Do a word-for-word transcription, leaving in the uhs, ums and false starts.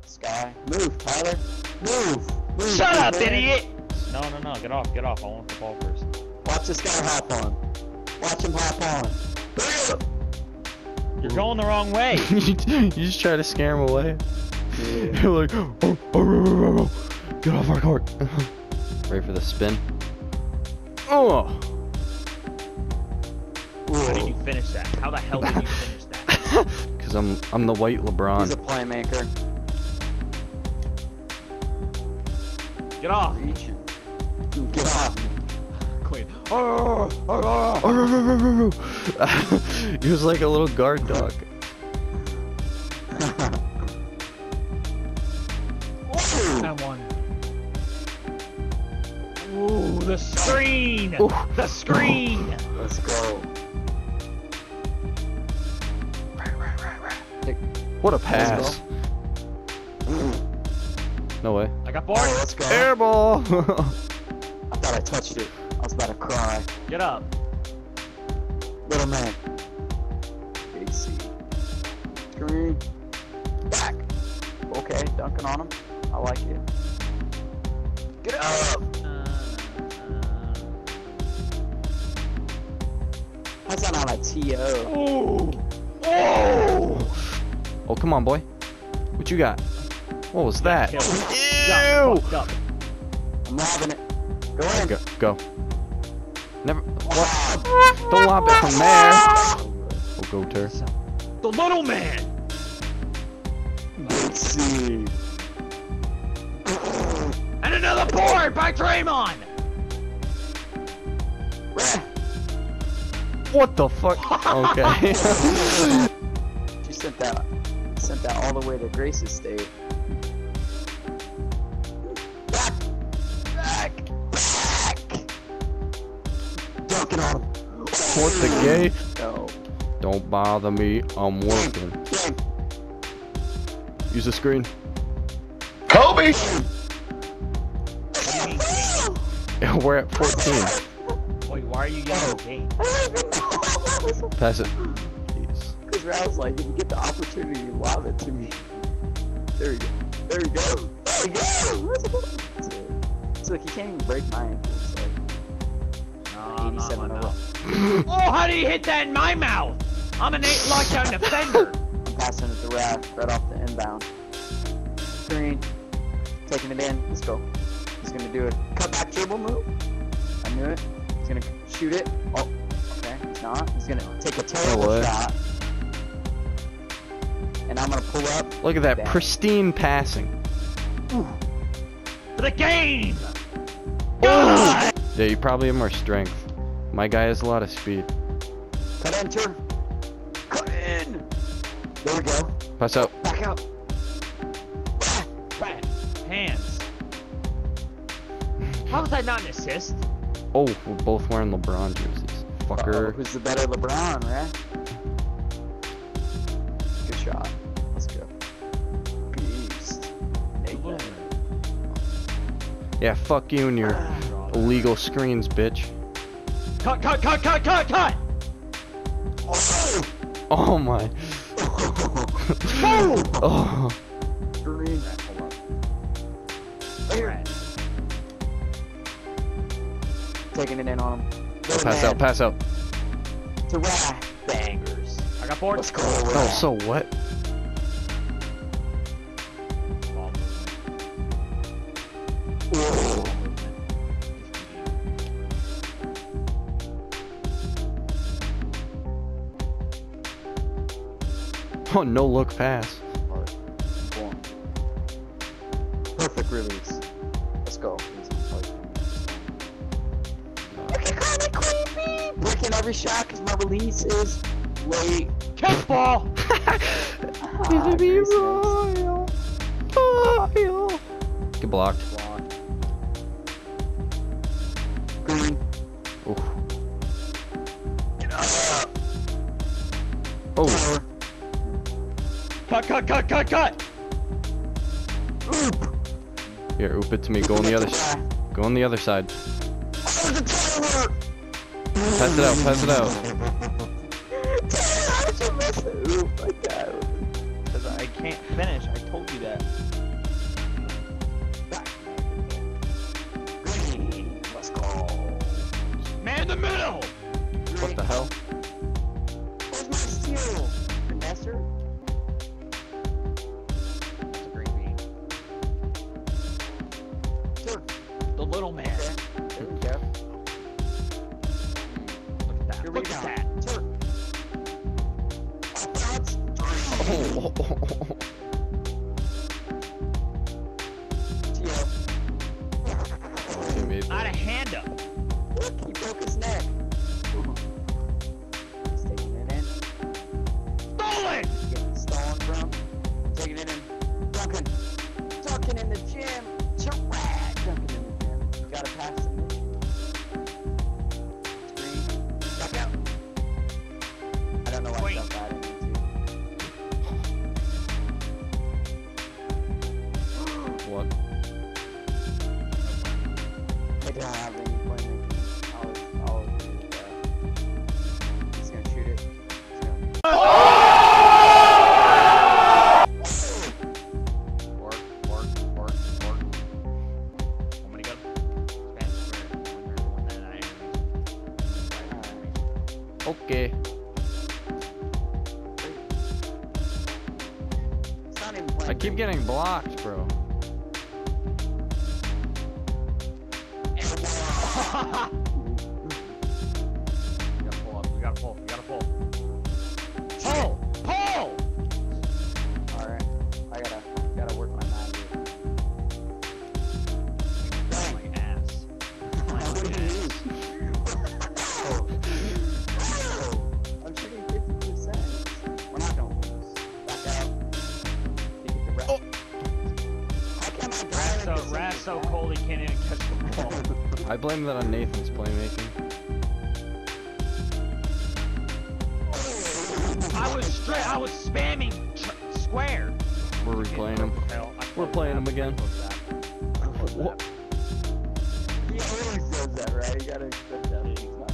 This guy. Move, Tyler. Move. Move. Shut move, up, man. idiot! No, no, no. Get off. Get off. I want the ball first. Watch this guy hop on. Watch him hop on. You're going the wrong way. you you just try to scare him away. Yeah. You're like, oh, oh, oh, oh, oh, get off our court. Ready for the spin? Oh. How did you finish that? How the hell did you finish that? Cause I'm I'm the white LeBron. He's a playmaker. Get off. Reaching. Get off. Quit. He was like a little guard dog. That one. Ooh, the screen! Ooh. The screen! Let's go. What a pass. No way. I got Oh, bored. let's go. Air ball. I thought I touched it. I was about to cry. Get up. Little man. A C. Screen. Back. Okay, dunking on him. I like it. Get up! Uh, uh, How's that on a T O? Ooh. Oh! Oh, come on, boy. What you got? What was that? Kill. Ew! Fucked up. I'm lobbing it. Go in. Go. Go. Never. What? Don't lob it from there. Oh, go, Tur. The little man! Let's see. And another board by Draymond! What the fuck? Okay. She sent that. Sent that all the way to Grace's state. Back. Back. Back. Dunking on him. What the gay? No. Don't bother me. I'm working. Game. Use the screen. Kobe! We're at fourteen. Wait, why are you getting the game? Pass it. Jeez. Because Raul's like, if you get the opportunity, lob it to me. There we go. There we go. There we go. So, look, you can't even break my ankle. So. No, not my eighty-seven mouth. Oh, how did he hit that in my mouth? I'm an eight lockdown defender. I'm passing it to Raph right off the inbound. Screen. Taking it in. Let's go. He's gonna do a cutback dribble move. I knew it. He's gonna shoot it. Oh, okay. He's not. He's gonna take a terrible way. shot. And I'm gonna pull up. Look at that Bang. pristine passing. For the game! Yeah, you probably have more strength. My guy has a lot of speed. Cut enter. Cut in. There we go. Pass out. Back out. Right. Hands. How was that not an assist? Oh, we're both wearing LeBron jerseys. Uh-oh, Fucker. who's the better LeBron, right? Good shot. Let's go. Beast. Nathan. Yeah, fuck you and your illegal screens, bitch. Cut, cut, cut, cut, cut, cut! Oh! Oh my. Oh. Green. Here. Taking it in on him. Little Pass man. out, pass out. To Raph. Bangers. I got bored. Let's go. Oh, Raph. so what? Ball Whoa. Oh, no look pass. Boom. Perfect release. Let's go. Okay, kind of creepy. Breaking every shot because my release is late. Catch ball! Ah, Grace royal. Royal. Get blocked. Blocked. Green. Oof. Get up. Oh. Cut, cut, cut, cut, cut! Oop. Here, oop it to me. Go on the other side. Go on the other side. Oh, the Tyler. Pass it out, pass it out. How'd you miss it? Oop, my God. Because I can't finish, I told you that. little man. Okay. There we go. Look at that. Your Look at that. rebound. Turk. That's three. Oh, oh, oh, oh. T O. He made I had a that. hand up. Look, he broke his neck. He's taking it in. Stolen! Getting stolen from. Taking it in. Duncan. Duncan in the gym. Giraffe. Duncan in the gym. You gotta pass him. Screen. Back out. I don't know why Wait. I felt bad in it too. What? They don't have any playmaking. I'll, I'll agree with that. He's gonna shoot it. He's gonna... Work, work, work, work. Want me to go? Spanish square. One that I Okay. It's not even playing. I keep getting blocked, bro. You gotta pull up. You gotta pull. You gotta pull. Pull! Pull! Alright. I gotta, gotta work my magic. Oh my ass. What do you mean? I'm shooting fifty percent. We're not gonna lose. Back out. You get the rep. Oh. How come I Raph's so, got Raph's so cold he can't even catch the ball. I blame that on Nathan's playmaking. I was straight. I was spamming tr square. We're replaying him. Hell, I We're closed playing that. him again. I closed that. I closed What? that. He always does that, right? You gotta accept that. He's not